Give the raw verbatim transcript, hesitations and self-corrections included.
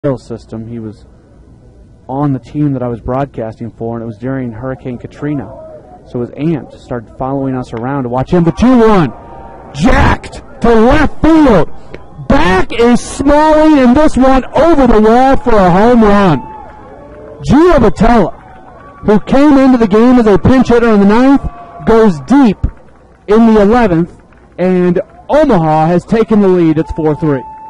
system. He was on the team that I was broadcasting for, and it was during Hurricane Katrina. So his aunt started following us around to watch him. The two one, jacked to left field. Back is Smalley, and this one over the wall for a home run. Giavotella, who came into the game as a pinch hitter in the ninth, goes deep in the eleventh, and Omaha has taken the lead. It's four three.